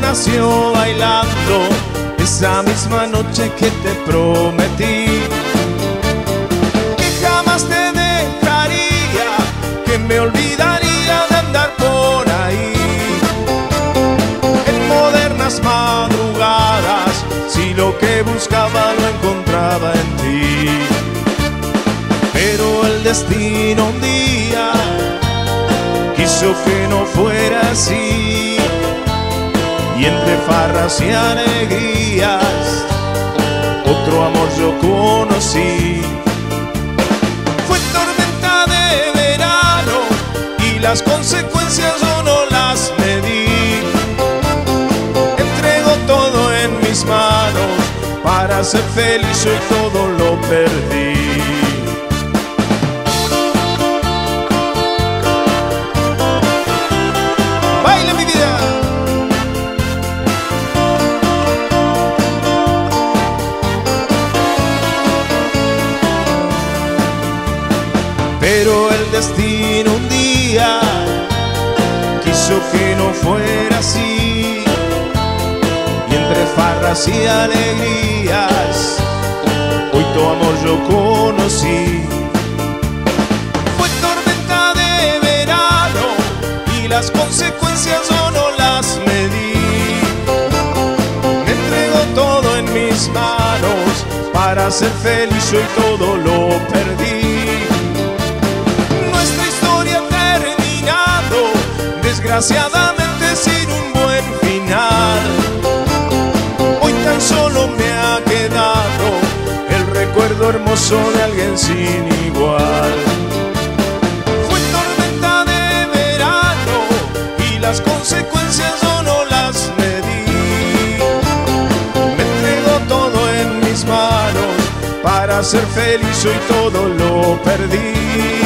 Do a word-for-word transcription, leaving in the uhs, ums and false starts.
nació bailando esa misma noche que te prometí que jamás te dejaría, que me olvidaría de andar por ahí en modernas madrugadas, si lo que buscaba lo encontraba en ti. Pero el destino un día quiso que no fuera así, y entre farras y alegrías otro amor yo conocí. Fue tormenta de verano y las consecuencias yo no las medí. Entrego todo en mis manos para ser feliz, hoy todo lo perdí. Pero el destino un día quiso que no fuera así, y entre farras y alegrías hoy tu amor yo conocí. Fue tormenta de verano y las consecuencias yo no las medí. Me entrego todo en mis manos para ser feliz, hoy todo lo perdí. Desgraciadamente sin un buen final, hoy tan solo me ha quedado el recuerdo hermoso de alguien sin igual. Fue tormenta de verano y las consecuencias yo no las medí. Me entrego todo en mis manos para ser feliz, hoy todo lo perdí.